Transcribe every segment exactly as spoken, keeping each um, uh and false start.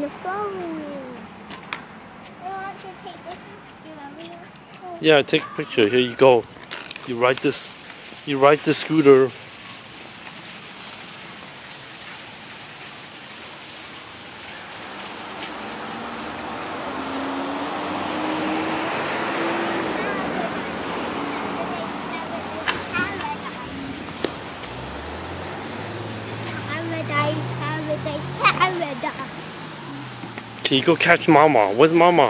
the phone. I want to take a picture of it. Yeah, take a picture. Here you go. You ride this. You ride the scooter. Paradise, paradise, paradise. Can you go catch Mama? Where's Mama?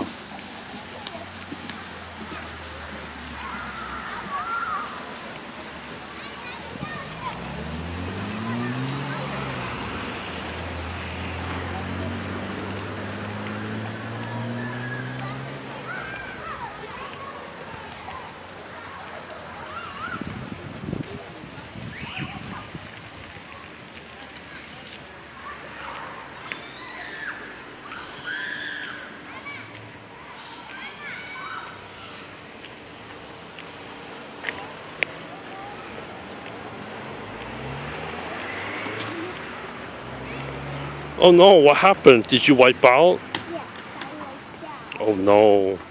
Oh no, what happened? Did you wipe out? Yes, I like that. Oh no.